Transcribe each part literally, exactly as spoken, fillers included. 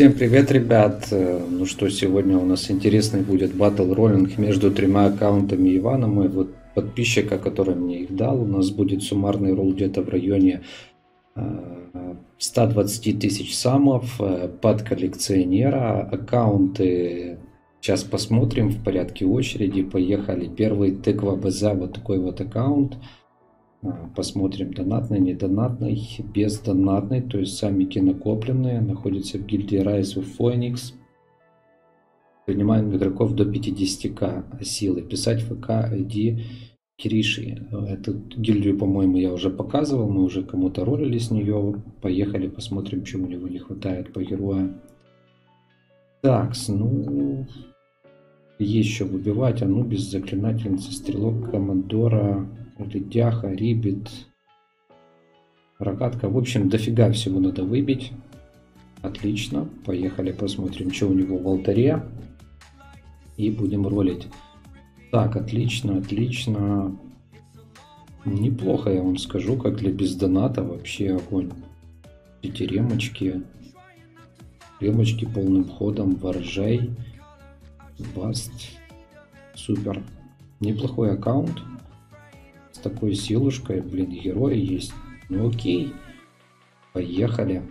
Всем привет, ребят! Ну что, сегодня у нас интересный будет батл роллинг между тремя аккаунтами Ивана, моего подписчика, который мне их дал. У нас будет суммарный ролл где-то в районе ста двадцати тысяч самов под коллекционера. Аккаунты сейчас посмотрим в порядке очереди. Поехали. Первый тыква БЗ, вот такой вот аккаунт. Посмотрим, донатный, недонатный, бездонатный, то есть самики накопленные, находится в гильдии Rise of Phoenix. Принимаем игроков до пятидесяти тысяч силы. Писать ФК ай ди Кириши. Эту гильдию, по-моему, я уже показывал, мы уже кому-то ролили с нее. Поехали, посмотрим, чего у него не хватает по герою. Так, ну... Есть что выбивать. Анубис, заклинательница, стрелок, командора... Ледяха, рибит, рогатка. В общем, дофига всего надо выбить. Отлично. Поехали посмотрим, что у него в алтаре. И будем ролить. Так, отлично, отлично. Неплохо, я вам скажу, как для бездоната. Вообще огонь. Эти ремочки. Ремочки полным ходом. Воржей. Баст. Супер. Неплохой аккаунт. С такой силушкой, блин, герои есть. Ну окей. Поехали.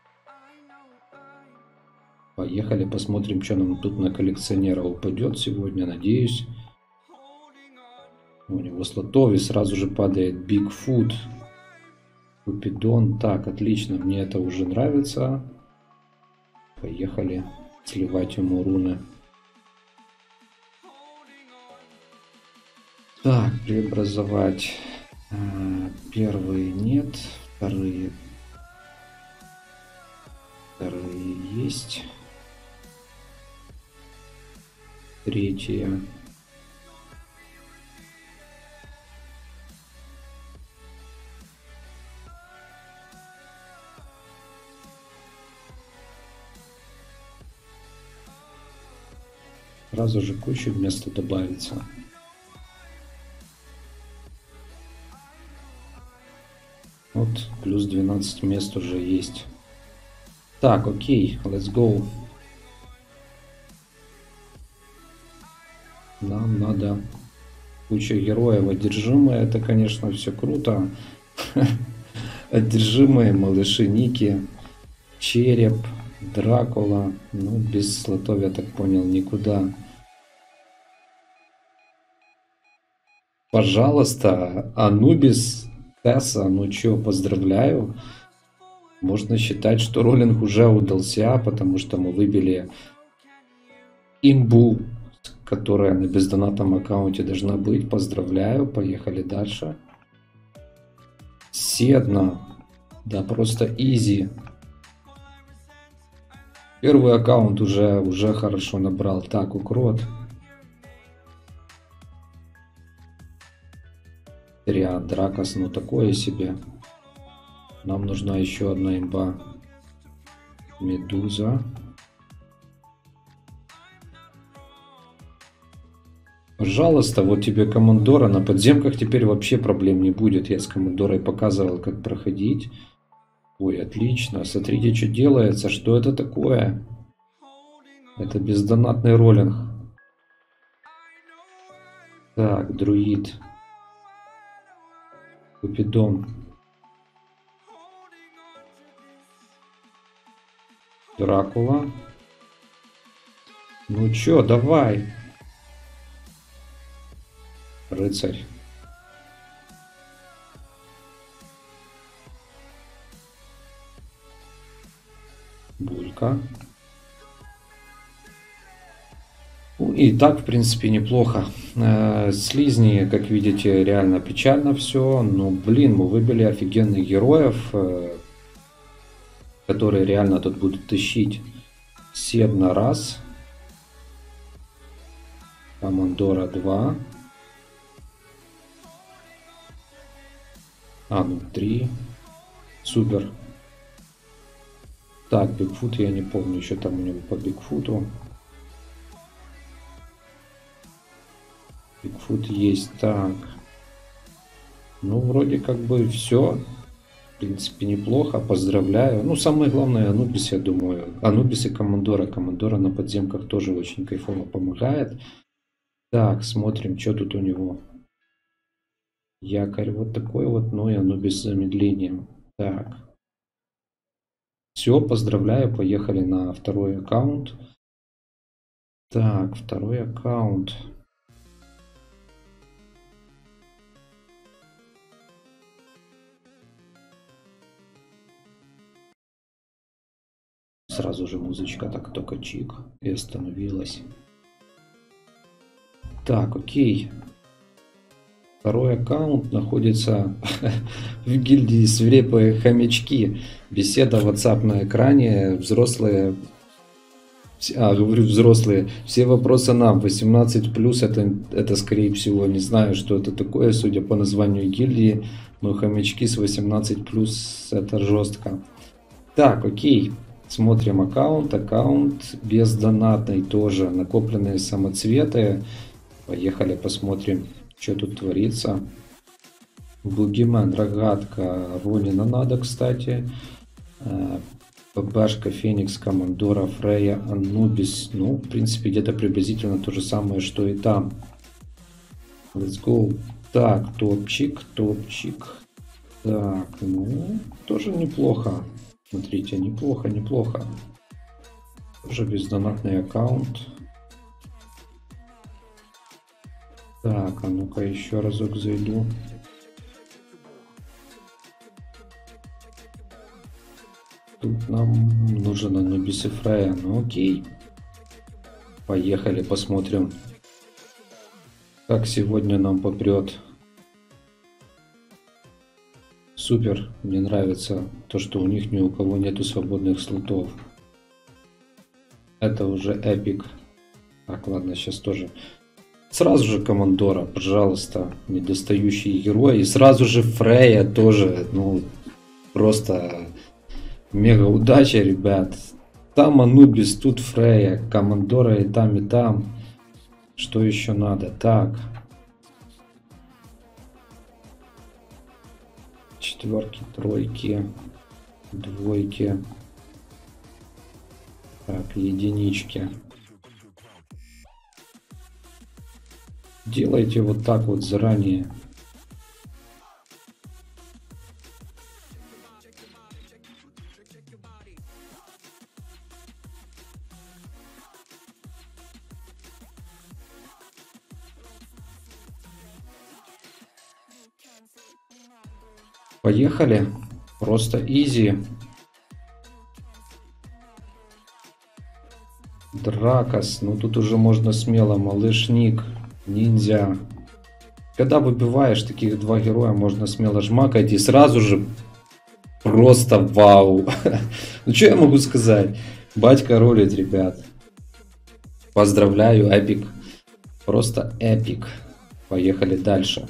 Поехали, посмотрим, что нам тут на коллекционера упадет сегодня, надеюсь. У него слотовый, сразу же падает Бигфут. Купидон. Так, отлично, мне это уже нравится. Поехали сливать ему руны. Так, преобразовать. Первые нет, вторые, вторые есть, третья. Сразу же куча места добавится. Вот, плюс двенадцать мест уже есть. Так, окей, let's go. Нам надо куча героев. Одержимые, это, конечно, все круто. Одержимые, малыши Ники, Череп, Дракула. Ну, без слотов, я так понял, никуда. Пожалуйста, Анубис. Тесса, ну чё, поздравляю. Можно считать, что роллинг уже удался, потому что мы выбили имбу, которая на бездонатном аккаунте должна быть. Поздравляю, поехали дальше. Седна. Да, просто изи. Первый аккаунт уже, уже хорошо набрал. Так, укрот. Триад, Дракос, ну такое себе. Нам нужна еще одна имба. Медуза. Пожалуйста, вот тебе командора. На подземках теперь вообще проблем не будет. Я с командорой показывал, как проходить. Ой, отлично. Смотрите, что делается. Что это такое? Это бездонатный роллинг. Так, друид. Купидон. Дракула. Ну чё, давай. Рыцарь. Булька. Ну, и так, в принципе, неплохо. Слизни, как видите, реально печально все. Но, блин, мы выбили офигенных героев, которые реально тут будут тащить. Седна раз. Командора два. А, ну три. Супер. Так, Бигфут я не помню, что там у него по Бигфуту. Бигфут есть. Так. Ну, вроде как бы все. В принципе, неплохо, поздравляю. Ну, самое главное, Анубис, я думаю. Анубис и Командора. Командора на подземках тоже очень кайфово помогает. Так, смотрим, что тут у него. Якорь вот такой вот, ну и Анубис с замедлением. Так. Все, поздравляю, поехали на второй аккаунт. Так, второй аккаунт. Сразу же музычка так только чик и остановилась. Так, окей. Второй аккаунт находится в гильдии свирепые хомячки. Беседа WhatsApp на экране. Взрослые. А, говорю взрослые. Все вопросы нам. восемнадцать плюс. Это, это скорее всего, не знаю, что это такое, судя по названию гильдии. Но хомячки с восемнадцать плюс это жестко. Так, окей. Смотрим аккаунт. Аккаунт бездонатный тоже. Накопленные самоцветы. Поехали посмотрим, что тут творится. Бугимен, рогатка, Ронина надо, кстати. ПБшка, Феникс, Командора, Фрея, Анубис. Ну, в принципе, где-то приблизительно то же самое, что и там. Let's go. Так, топчик, топчик. Так, ну, тоже неплохо. Смотрите, неплохо, неплохо. Тоже бездонатный аккаунт. Так, а ну-ка еще разок зайду. Тут нам нужен Анубис и Фрея. Ну окей. Поехали, посмотрим, как сегодня нам попрет. Супер, мне нравится то, что у них ни у кого нету свободных слотов. Это уже эпик. Так, ладно, сейчас тоже. Сразу же Командора, пожалуйста, недостающий герой. И сразу же Фрея тоже. Ну, просто мега удача, ребят. Там Анубис, тут Фрея. Командора и там, и там. Что еще надо? Так. Четверки, тройки, двойки. Так, единички. Делайте вот так вот заранее. Поехали. Просто изи. Дракос. Ну тут уже можно смело. Малышник. Ниндзя. Когда выбиваешь таких два героя, можно смело жмакать и сразу же просто вау. Ну что я могу сказать? Батька рулит, ребят. Поздравляю, эпик. Просто эпик. Поехали дальше.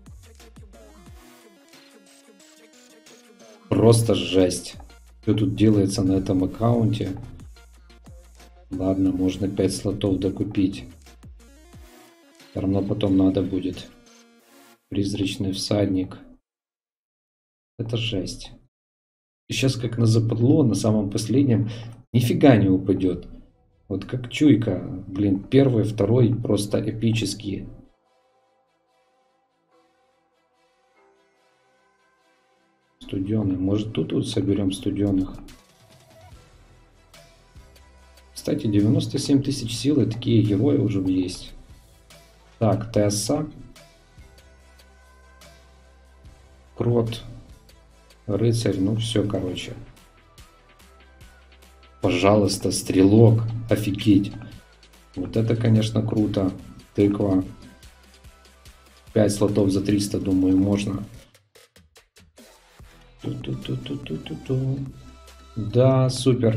Просто жесть. Что тут делается на этом аккаунте? Ладно, можно пять слотов докупить. Все равно потом надо будет. Призрачный всадник. Это жесть. И сейчас как на западло, на самом последнем, нифига не упадет. Вот как чуйка. Блин, первый, второй просто эпические. Студеный. Может тут вот соберем студеных. Кстати, девяносто семь тысяч сил и такие герои уже есть. Так, Тесса. Крот. Рыцарь. Ну все, короче. Пожалуйста, стрелок. Офигеть. Вот это, конечно, круто. Тыква. пять слотов за триста, думаю, можно. Ту-ту-ту-ту-ту-ту. Да, супер.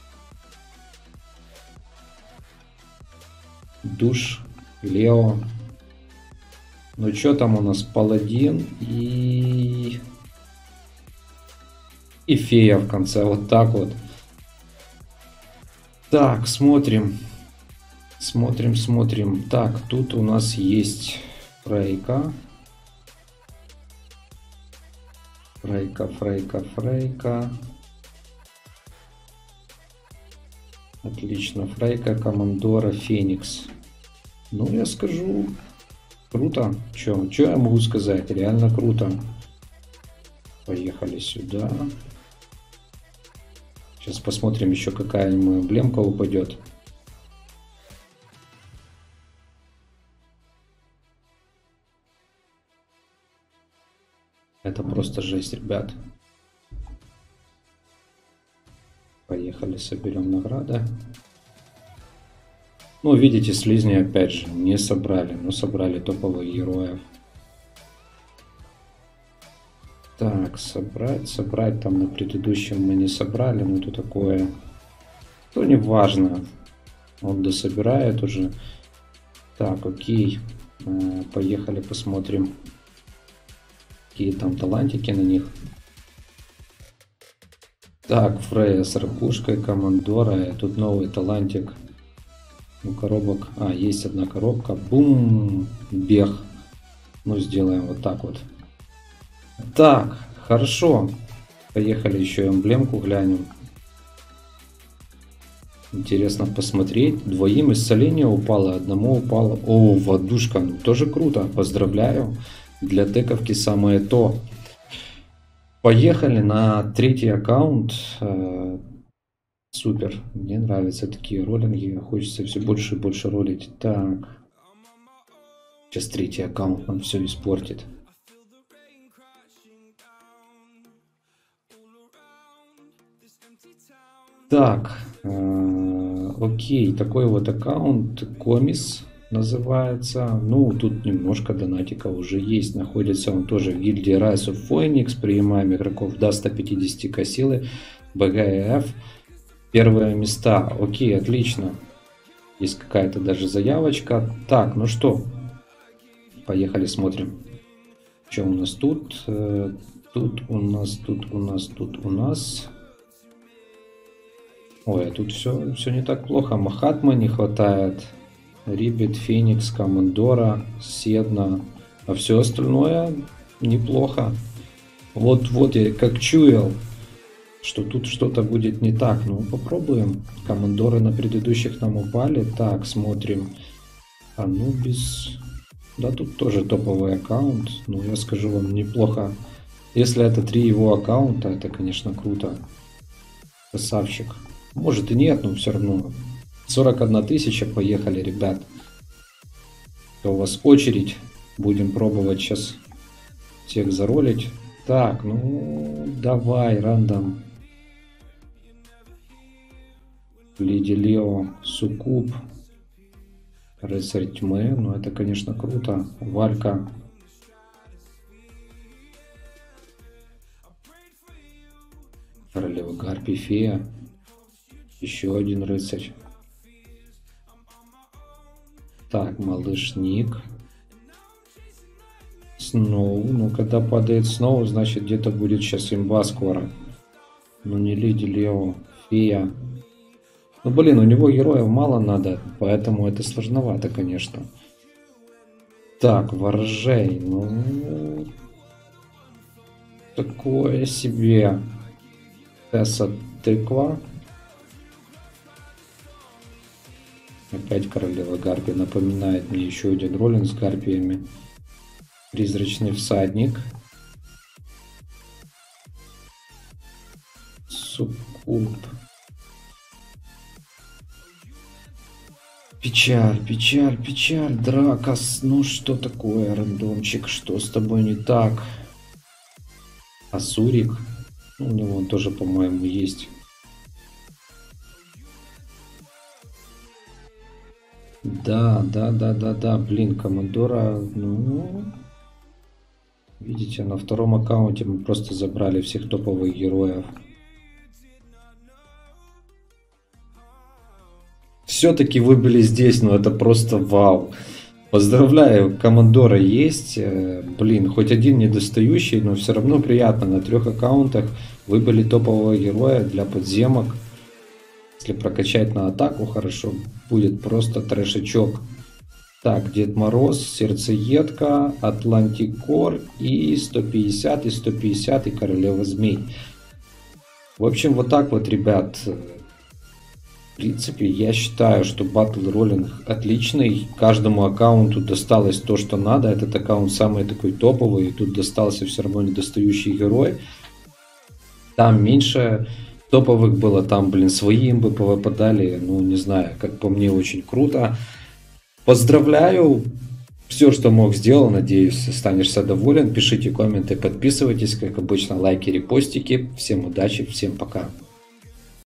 Душ. Лео. Ну что там у нас? Паладин и... И фея в конце. Вот так вот. Так, смотрим. Смотрим, смотрим. Так, тут у нас есть Фрейка. Фрейка, Фрейка, Фрейка. Отлично. Фрейка, Командора, Феникс. Ну, я скажу, круто. Че, че я могу сказать? Реально круто. Поехали сюда. Сейчас посмотрим еще, какая ему эмблемка упадет. Это просто жесть, ребят. Поехали, соберем награды. Ну, видите, слизни опять же не собрали, но собрали топовых героев. Так, собрать, собрать там на предыдущем мы не собрали, но это такое, то не важно. Он дособирает уже. Так, окей, поехали посмотрим, какие там талантики на них. Так, Фрея с ракушкой, Командора, тут новый талантик. У коробок, а, есть одна коробка, бум, бег. Ну, сделаем вот так вот. Так, хорошо. Поехали еще эмблемку глянем. Интересно посмотреть. Двоим исцеление упало, одному упало. О, водушка, ну, тоже круто, поздравляю. Для тековки самое то. Поехали на третий аккаунт. Супер, мне нравятся такие роллинги, хочется все больше и больше ролить. Так, сейчас третий аккаунт нам все испортит. Так, э, окей, такой вот аккаунт, Комисс называется. Ну, тут немножко донатика уже есть. Находится он тоже в гильдии Rise of Phoenix. Принимаем игроков до ста пятидесяти ка силы. бэ гэ эф. Первые места. Окей, отлично. Есть какая-то даже заявочка. Так, ну что, поехали смотрим. Что у нас тут? Тут у нас, тут у нас, тут у нас. Ой, а тут все, все не так плохо. Махатма не хватает. Рибет, Феникс, Командора, Седна. А все остальное неплохо. Вот-вот я как чуял, что тут что-то будет не так. Ну, попробуем. Командоры на предыдущих нам упали. Так, смотрим. Анубис. Да, тут тоже топовый аккаунт. Ну, я скажу вам, неплохо. Если это три его аккаунта, это, конечно, круто. Красавчик. Может и нет, но все равно. сорок одна тысяча. Поехали, ребят. У вас очередь. Будем пробовать сейчас всех заролить. Так, ну, давай, рандом. Леди Лео, Суккуб, Рыцарь Тьмы. Ну, это, конечно, круто. Валька. Королева Гарпий, Фея. Еще один рыцарь. Так, малыш Ник. Сноу. Ну, когда падает Сноу, значит, где-то будет сейчас имба скоро. Ну, не Леди Лео, Фея. Ну, блин, у него героев мало надо, поэтому это сложновато, конечно. Так, Воржей. Ну, такое себе. Тесса Тыква. Опять Королева Гарпия. Напоминает мне еще один роллинг с гарпиями. Призрачный всадник. Суккуб. Печаль, печаль, печаль, Дракос. Ну что такое, рандомчик? Что с тобой не так? Асурик. Ну, у него он тоже, по-моему, есть. Да, да, да, да, да. Блин, Командора. Ну, видите, на втором аккаунте мы просто забрали всех топовых героев. Все-таки вы были здесь, но это просто вау. Поздравляю, Командора есть. Блин, хоть один недостающий, но все равно приятно. На трех аккаунтах выбыли топового героя для подземок. Если прокачать на атаку хорошо, будет просто трэшечок. Так, Дед Мороз, Сердцеедка, Атлантик Кор и сто пятьдесят, и сто пятьдесят, и Королева Змей. В общем, вот так вот, ребят. В принципе, я считаю, что Battle Rolling отличный. Каждому аккаунту досталось то, что надо. Этот аккаунт самый такой топовый. И тут достался все равно недостающий герой. Там меньше топовых было. Там, блин, свои им бы повыпадали. Ну, не знаю, как по мне, очень круто. Поздравляю! Все, что мог, сделал. Надеюсь, останешься доволен. Пишите комменты, подписывайтесь. Как обычно, лайки, репостики. Всем удачи, всем пока.